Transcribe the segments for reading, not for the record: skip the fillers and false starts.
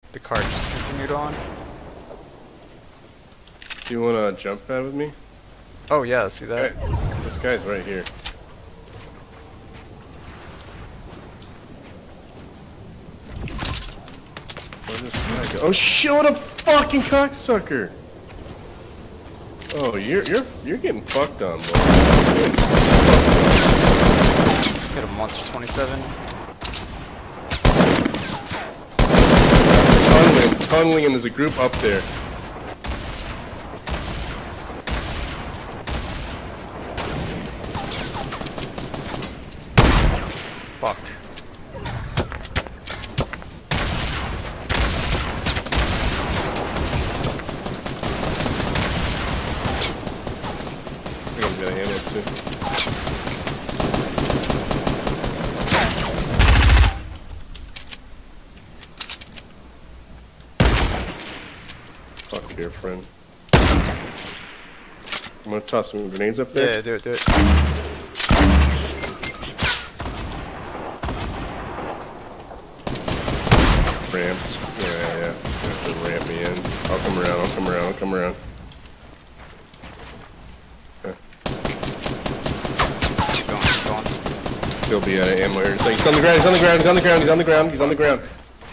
The car just continued on. Do you want to jump pad with me? Oh yeah, see that? Okay. This guy's right here. Where'd this guy go? Oh shit! What a fucking cocksucker! Oh, you're getting fucked on, boy. Hit a monster 27. Tunneling, and there's a group up there. Fuck. We're gonna get a handle soon. Fuck your friend. I'm gonna toss some grenades up there. Yeah, do it, do it. Ramps. Yeah. You have to ramp me in. I'll come around. Okay. Keep going. He'll be out of ammo here. He's on the ground.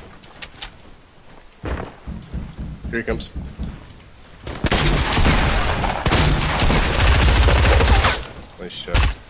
Here he comes. Nice shot.